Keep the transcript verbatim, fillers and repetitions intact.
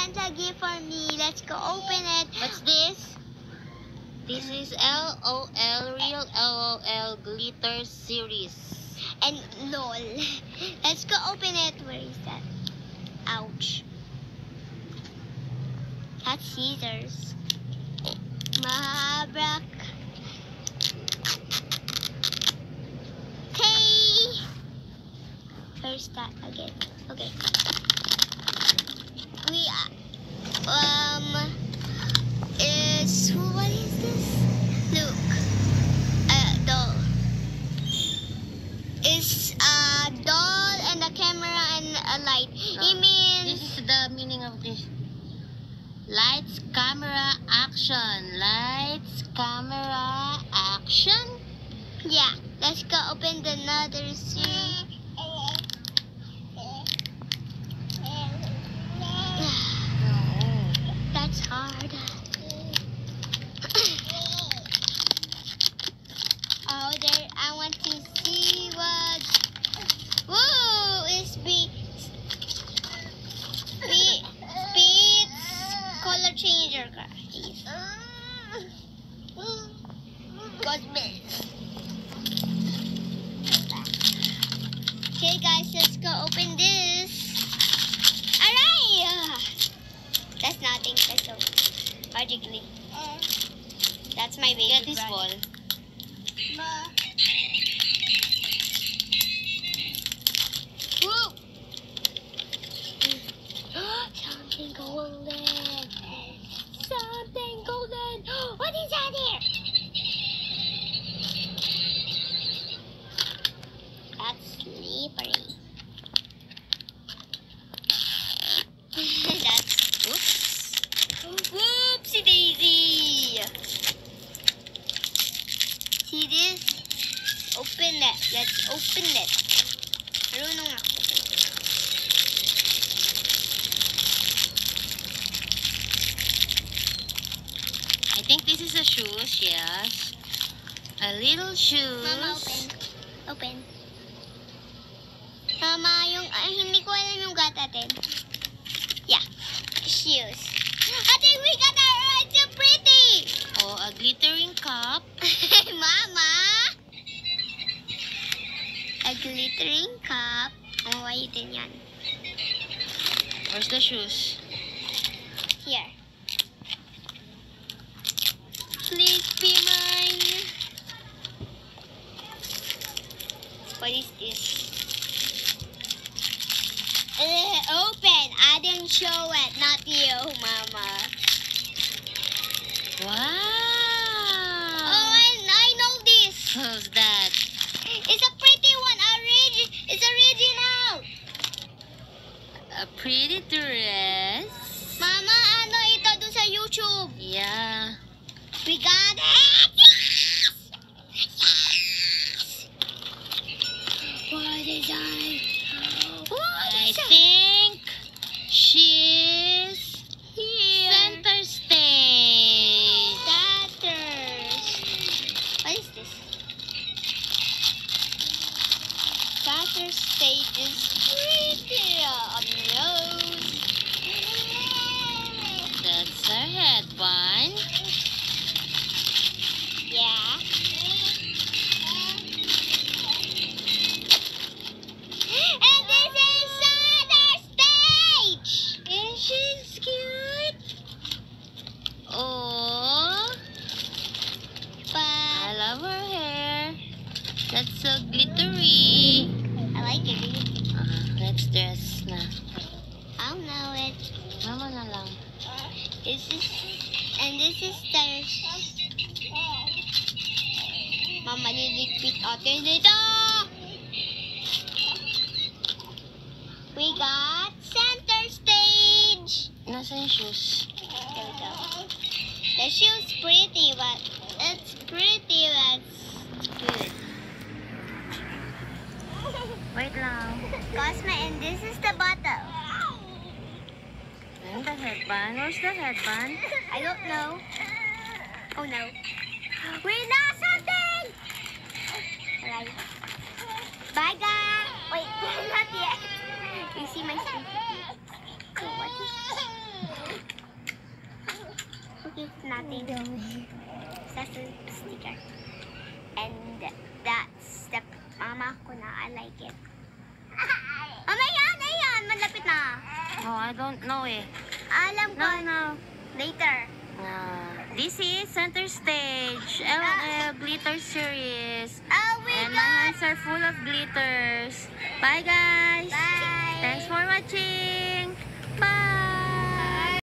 Santa gift for me. Let's go open it. What's this? This is L O L, Real L O L Glitter Series. And lol. Let's go open it. Where is that? Ouch. That's scissors. Mahabrak. Okay. Where's that again? Okay. We um is what is this? Look. Uh doll. Is a doll and a camera and a light. It means This is the meaning of this. Lights, camera, action. Lights, camera, action. yeah. Let's go open the another scene. That's hard. Oh, there. I want to see what. Whoa! It's be. Speed. Speed. Color changer, guys. Cosmetics. Okay, guys, let's go open this. Alright. That's nothing. That's so magically. That's my baby. Get this brother. ball. Whoop. Something golden. Something golden. What is that here? That's slippery. That's whoops. Whoopsie daisy. See this? Open it. Let's open it. Marunong ako. I think this is a shoes, yes. A little shoes. Mama, open. Open. Mama, yung, ah, hindi ko alam yung gat natin. Yeah. Shoes. Ate, we got our, it's so pretty. Oh, a glittering cup. Mama. A glittering cup. Oh, why din yan? Where's the shoes? Here. Please be mine. What is this? Uh, open. I didn't show it. Not you, Mama. Wow. Oh, and I know this. Who's that? It's a pretty one. Orig it's original. A pretty dress. Mama, ano ito doon sa YouTube? Yeah. We got it. Yes! Yes! What is that? What I is that? think she's Here. center stage. Scatters. What is this? Scatter stage is pretty on nose. That's her headband. Yeah. And this is Scatter stage. And she's cute. Oh, I But love her hair. That's so glittery. I like it. Uh, let's dress na. I don't know it. Mama na lang. This is, and this is the, Mama, niligpit ate dito. We got center stage. Nasaan yung shoes? There we go. The shoe's pretty, but it's pretty, but it's good. Wait lang. Cosma, and this is the bottle. And the headband. Where's the headband? I don't know. Oh no. We lost something! Alright. Bye guys! Wait, not yet. You see my sleep. So what is gift natin. Sa sticker. And that's the mama ko na. I like it. Oh my God! Ayan! Malapit na. Oh, I don't know eh. Alam ko. No, no. Later. Uh, this is Center Stage L L Glitter Series. Oh, we And my got... hands are full of glitters. Bye guys! Bye! Thanks for watching!